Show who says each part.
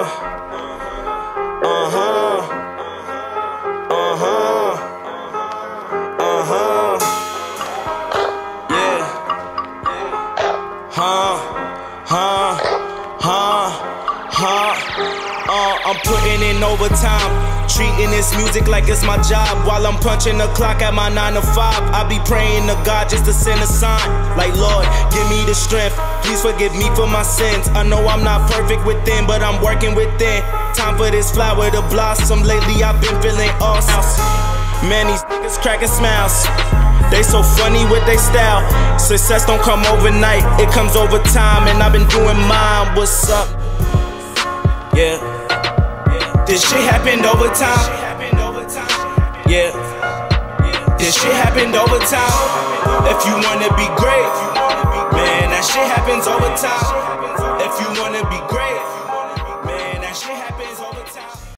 Speaker 1: I'm putting in overtime, treating this music like it's my job. While I'm punching the clock at my 9 to 5, I be praying to God just to send a sign. Like, Lord, give me the strength, please forgive me for my sins. I know I'm not perfect within, but I'm working within. Time for this flower to blossom. Lately I've been feeling awesome. Man, these niggas cracking smiles, they so funny with they style. Success don't come overnight, it comes over time. And I've been doing mine, what's up? Yeah. This shit happened over time. Yeah. This shit happened over time. If you wanna be great, man, that shit happens over time. If you wanna be great, man, that shit happens over time.